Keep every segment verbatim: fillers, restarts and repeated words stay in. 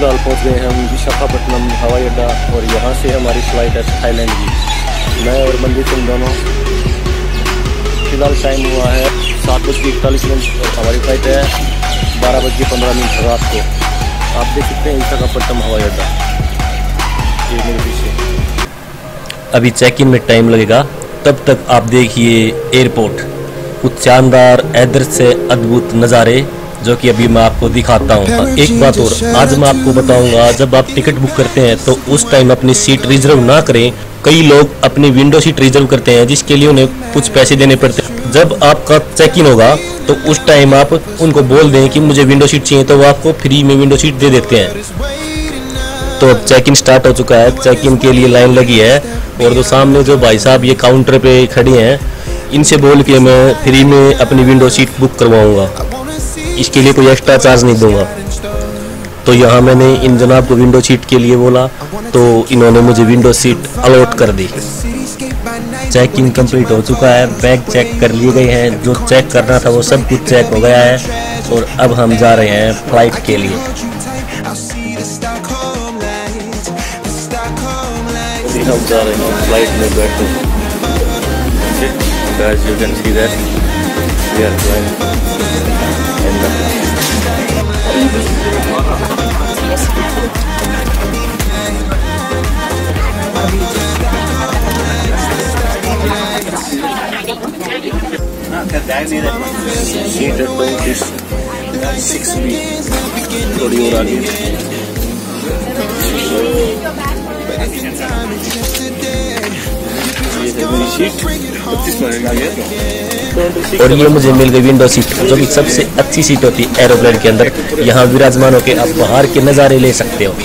फिलहाल पहुंच गए हम विशाखापट्टनम हवाई अड्डा और यहाँ से हमारी फ्लाइट है थाईलैंड की। मैं और मंदिर सिंह दोनों। फिलहाल टाइम हुआ है सात बज के इकतालीस मिनट और हमारी फ्लाइट है बारह बज के पंद्रह मिनट रात को। आप देख सकते हैं विशाखापट्टनम हवाई अड्डा ये मेरे पीछे। अभी चेक इन में टाइम लगेगा, तब तक आप देखिए एयरपोर्ट। कुछ शानदार इधर से अद्भुत नज़ारे जो कि अभी मैं आपको दिखाता हूँ। एक बात और, आज मैं आपको बताऊंगा, जब आप टिकट बुक करते हैं तो उस टाइम अपनी सीट रिजर्व ना करें। कई लोग अपनी विंडो सीट रिजर्व करते हैं जिसके लिए उन्हें कुछ पैसे देने पड़ते हैं। जब आपका चेक इन होगा तो उस टाइम आप उनको बोल दें कि मुझे विंडो सीट चाहिए, तो वो आपको फ्री में विंडो सीट दे देते हैं। तो अब चेक इन स्टार्ट हो चुका है, चेक इन के लिए लाइन लगी है और जो सामने जो भाई साहब ये काउंटर पे खड़े हैं, इनसे बोल के मैं फ्री में अपनी विंडो सीट बुक करवाऊंगा। इसके लिए कोई एक्स्ट्रा चार्ज नहीं दूंगा। तो यहाँ मैंने इन जनाब को विंडो सीट के लिए बोला तो इन्होंने मुझे विंडो सीट अलॉट कर दी। चेक इन कंप्लीट हो चुका है, बैग चेक कर लिए गए हैं, जो चेक करना था वो सब कुछ चेक हो गया है और अब हम जा रहे हैं फ्लाइट के लिए। हम जा रहे हैं फ्लाइट में बैठे। Guys, you can see that we are flying in the seat at twenty-six B थोड़ी और आगे। और ये मुझे मिल गई विंडो सीट, जो कि सबसे अच्छी सीट होती है एरोप्लेन के अंदर। यहाँ विराजमान होकर आप बाहर के नज़ारे ले सकते हो।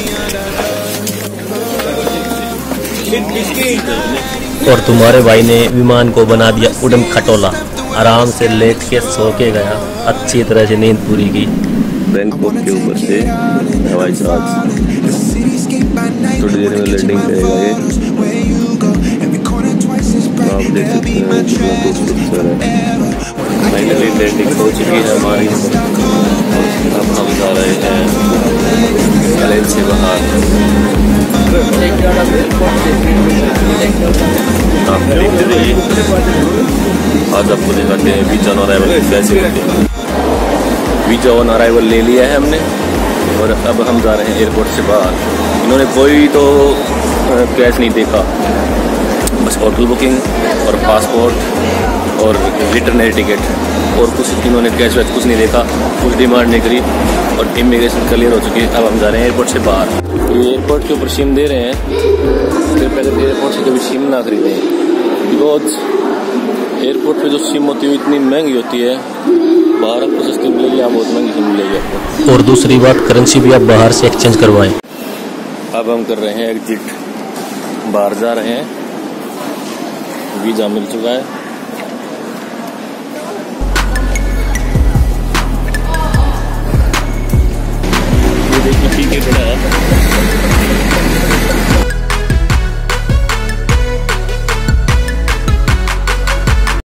और तुम्हारे भाई ने विमान को बना दिया उड़न खटोला, आराम से लेट के सो के गया, अच्छी तरह से नींद पूरी की। बैंकॉक के ऊपर से हवाई जहाज थोड़ी देर में लैंडिंग करेगा। ये आप देख सकते हैं कितना खूबसूरत है। फाइनली लैंडिंग हो चुकी है हमारी। अब हम जा रहे हैं प्लेन से बाहर। आप देखते रहिए, आज आपको दिखाते हैं वीजा ऑन अराइवल कैसे होते हैं। वीजा ऑन अराइवल ले लिया है हमने और अब हम जा रहे हैं एयरपोर्ट से बाहर। इन्होंने कोई तो कैश नहीं देखा, बस होटल बुकिंग और पासपोर्ट और रिटर्न एयर टिकट, और कुछ इन्होंने कैश वैश कुछ नहीं देखा, कुछ डिमांड नहीं करी और इमिग्रेशन क्लियर हो चुकी है। अब हम जा रहे हैं एयरपोर्ट से बाहर। ये एयरपोर्ट के ऊपर सिम दे रहे हैं, फिर पहले एयरपोर्ट से कभी सिम ना खरीदें, बिकॉज एयरपोर्ट पे जो सिम होती है इतनी महंगी होती है, बाहर आपको सस्ती मिलेगी, यहाँ बहुत महंगी सिम मिलेगी आपको। और दूसरी बात, करेंसी भी आप बाहर से एक्सचेंज करवाएं। अब हम कर रहे हैं एग्जिट, बाहर जा रहे हैं। वीज़ा मिल चुका है।